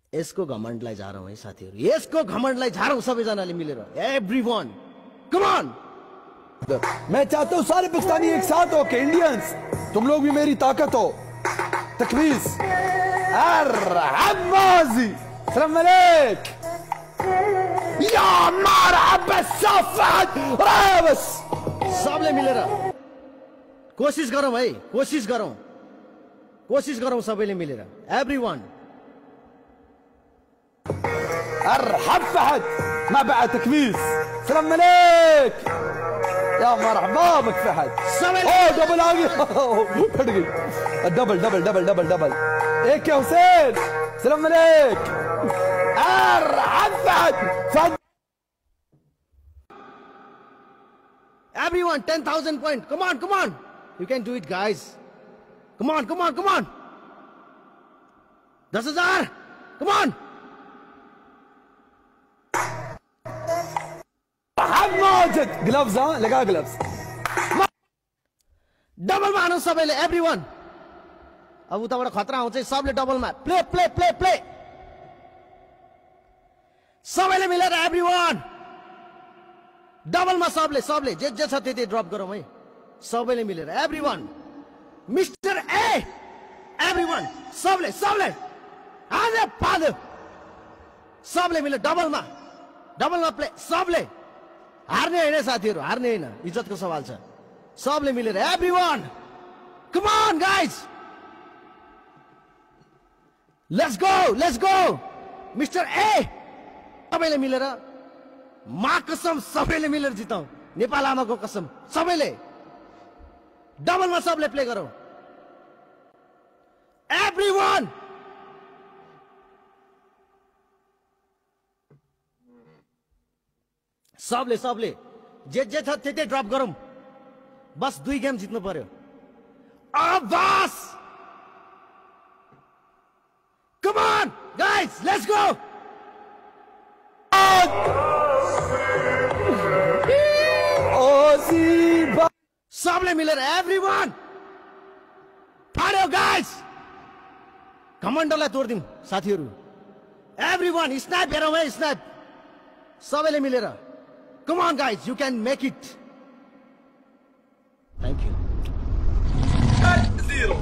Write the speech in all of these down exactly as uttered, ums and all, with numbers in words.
यसको घमण्डलाई झारौं है साथीहरु, यसको घमण्डलाई झारौं सबैजनाले मिलेर। Everyone come on. मैं चाहता हूं सारे पाकिस्तानी एक साथ हो के इंडियंस, तुम लोग भी मेरी ताकत हो। तकबीर अर्हमाजी सलाम अलैक या मरहबा सफद राबस। सबले मिलेर कोशिश गरौं है, कोशिश गरौं, कोशिश गरौं सबैले मिलेर। एभ्रीवन ارحب فهد ما بقى تكبيس سلام عليك يا مرحبا بك فهد. اوه دبل आ गया फट गई। Double double double double double एक يا حسين سلام عليك ارحب فهد فهد. Everyone ten thousand point. Come on, come on. You can do it guys. Come on, come on, come on. दस हजार. Come on. माजिद ग्लव्स हाँ लगा ग्लव्स। डबल मा हानु सबैले एभ्रीवन। अब उताबाट खतरा आउँछ सबले डबलमा। प्ले प्ले प्ले प्ले सबैले मिलेर एभ्रीवन डबलमा सबले सबले जे जे छ त्यति ड्रप गरौँ है सबैले मिलेर। एभ्रीवन मिस्टर ए एभ्रीवन सबले सबले आजे पादे सबले मिलेर डबलमा डबलमा प्ले सबले। हार्ने हैन साथीहरु, हार्ने हैन, इज्जतको सवाल छ। सबले मिलेर everyone come on guys let's go let's go mister A सबैले मिलेर मा कसम सबैले मिलेर जितौं। नेपाल आमाको कसम सबैले डबलमा सबले प्ले गरौं। एभ्रीवन सबले सबले जे जे छ त्यतै ड्रप गरौं। बस दुई गेम जित्नु पर्यो। अब बस come on guys let's go. सबले मिलेर एभ्रीवन फाड्यो गाइस। घमण्डलाई तोड्दिउँ साथीहरु। एभ्रीवन स्नाइप हेरौँ है स्नाइप सबैले मिलेर। Come on guys, you can make it. Thank you. Zero.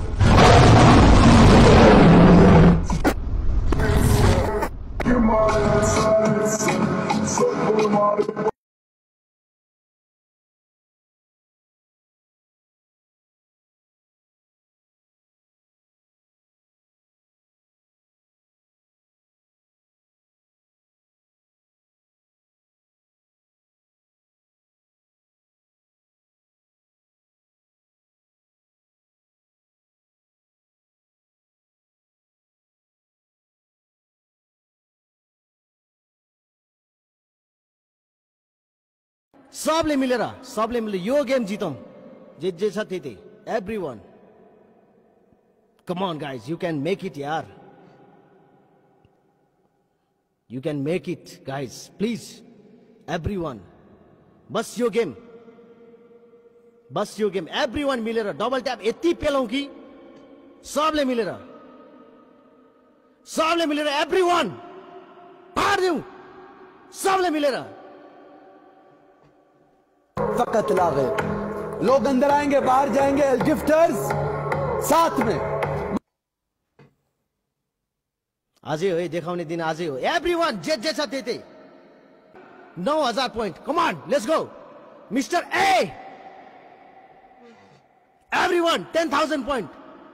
सबले मिलेर सबले मिलेर यो गेम जितौं। जे जे छ त्यतै everyone come on guys you can make it यार। You can make it guys please everyone. बस यो गेम बस यो गेम एभ्रीवन मिलेर डबल ट्याप यति पेलौं कि सबले मिलेर सबले मिलेर एभ्रीवन पार्दिउँ सबले मिलेर। फकत लागे लोग अंदर आएंगे बाहर जाएंगे गिफ्टर्स साथ में। आजै हो है देखाउने दिन आजै हो। एभ्रीवन जे जे छ त्यतै नौ हजार point. Come on let's go mister A everyone ten thousand point.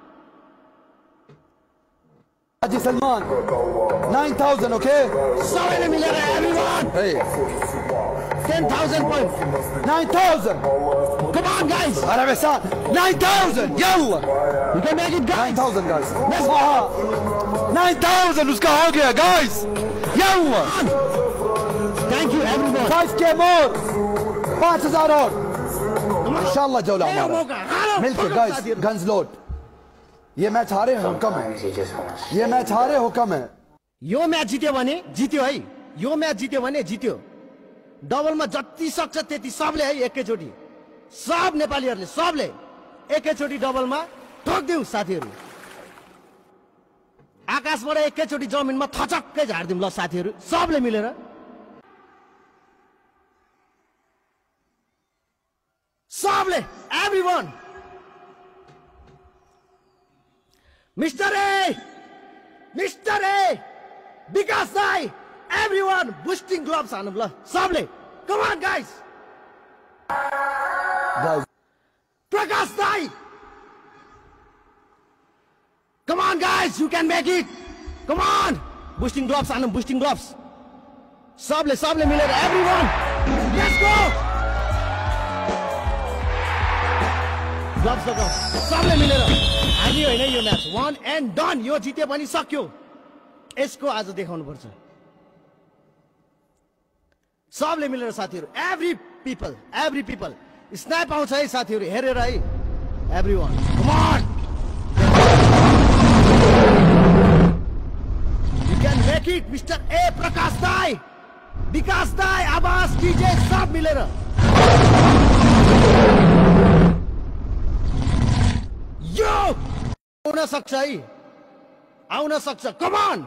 Haji Salman nine thousand okay सबैले मिलेर everyone ten thousand points. nine thousand. Come on, guys. أنا بسان nine thousand. يلا. You can make it, guys. nine thousand, guys. Let's go. nine thousand. उसका हो गया, guys. يلا. Thank you, everyone. five K more. पाँच हजार और. إن شاء الله جولة हमारा. मिलके, guys. Guns load. ये match हारे हो कम है. ये मैच हारे हो कम है. यो मैच जित्यो भने जित्यो है. यो मैच जित्यो भने जित्यो. डबलमा जति सक्छ त्यति सबले है एकैचोटी सब नेपालीहरुले सबले एकैचोटी डबलमा ठोक्दिउँ साथीहरु। आकाशबाट एकैचोटि जमिनमा थचक्कै झार्दिउँ ल साथीहरू सबले मिलेर सबले everyone mister A mister A Vikas दाई एभ्रीवन बुस्टिङ ग्लोभ्स हानौँ ल सबले come on guys guys Prakash दाई Come on guys, you can make it. Come on. Boosting gloves, Anam, boosting gloves. Sable, sable, Miller, everyone. Let's go. Gloves लगाओ. Sable Miller. हारियो हैन यो match. One and done. यो जिते पनि सक्यो. यसको आज देखाउनु पर्छ. Sable Miller साथीहरु. Every people, every people. Snap आउँछ है साथीहरु. हेरेर है. Everyone. Come on. Can make it, Mister A Prakash Dai, Vikas Dai, Abbas, D J, सब मिलेर. Yo, आउन सक्छ है, आउन सक्छ. Come on.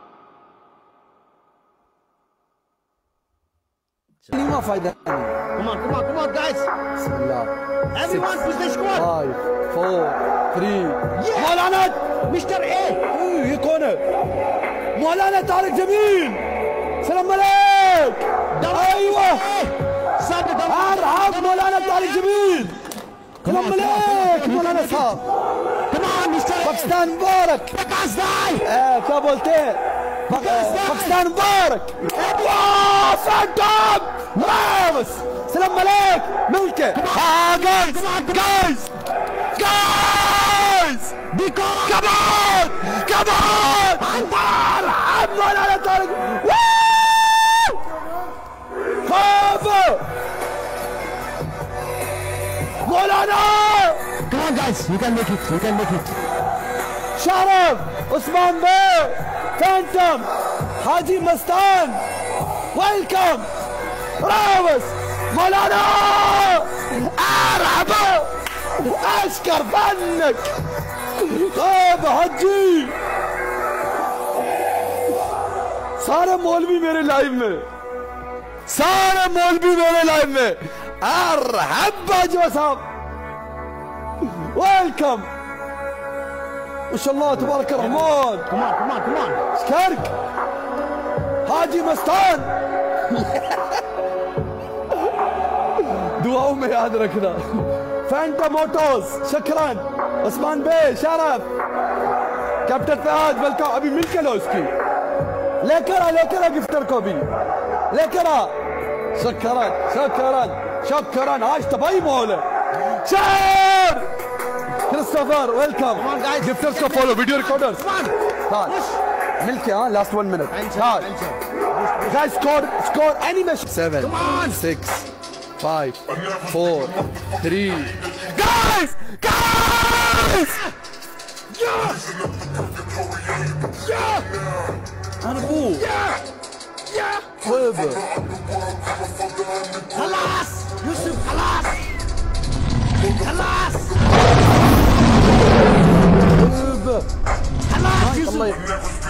ما फायदा नहीं. Come on, come on, come on, guys. Bismillah. Everyone, push the squad. Five, four, three. Yeah. Maulana Mister A. ये कौन है? मौलाना तारिक जमील. सलाम अलैक. अय्वा. सब अरहब मौलाना तारिक जमील. सलाम अलैक मौलाना साहब. Come on, Mister A. Pakistan Mubarak. Prakash Dai. ए, क्या बोलते हैं? पाकिस्तान मुबारक. वाह फैंटम. रावस. सलाम अलैक. मिलके. हाँ guys. Guys. Guys. Because. Come on! Come on! I'm Maulana Tariq! Woo! Cover! Maulana! Come on, guys. You can make it. You can make it. Sharaf! Usman Bey! Phantom! Haji Mastan! Welcome! Ravas! Maulana! Araba! أشكر فنك طيب حجي सारे मौलवी मेरे live में सारे मौलवी मेरे live में अरहब बाजवा साहब welcome ما شاء الله تبارك الرحمن Come on, come on, come on. شكرك Haji Mastan दुआओं में याद रखना फैंटा मोटोस शक्रान उस्मान बे शरफ कैप्टन फहद वेलकम अभी मिल के लो उसकी लेकर आ लेकर आ गिफ्टर को भी लेकर आ शक्रान शक्रान शक्रान आज तबाही माहौल है शेर क्रिस्टोफर वेलकम गिफ्टर्स को फॉलो वीडियो रिकॉर्डर्स मिल के हाँ last one minute guys score score animation seven six Five, four, three. Guys! Guys! Yeah! Yeah! أنا أبوه. Yeah! Yeah! طيب. خلاص! يوسف خلاص! خلاص! طيب. خلاص الله يوسف!